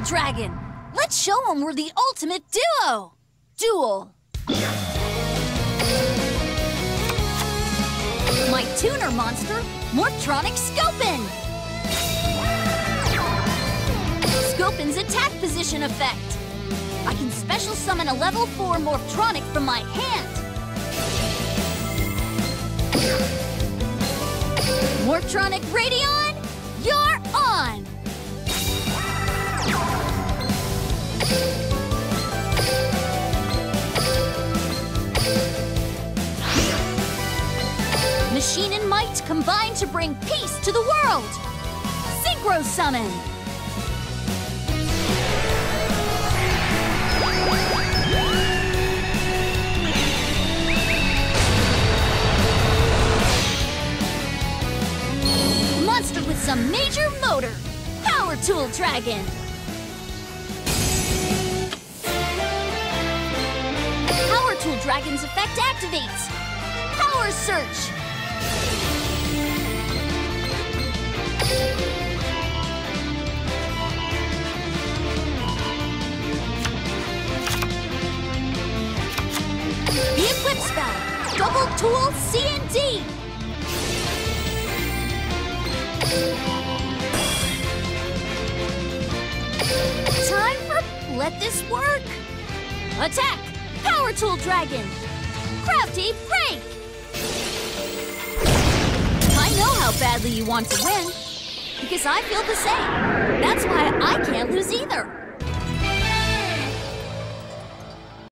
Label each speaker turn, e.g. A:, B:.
A: Dragon! Let's show him we're the ultimate duo! Duel! My tuner monster, Morptronic Scopen! Scopen's attack position effect! I can special summon a level 4 Morptronic from my hand! Morptronic Radion, you're on! Machine and Might combine to bring peace to the world! Synchro Summon! Monster with some major motor! Power Tool Dragon! Power Tool Dragon's effect activates! Power Search! The Equip Spell! Double Tool C&D! Time for Let This Work! Attack! Power Tool Dragon! Crafty Break! I know how badly you want to win, because I feel the same. That's why I can't lose either.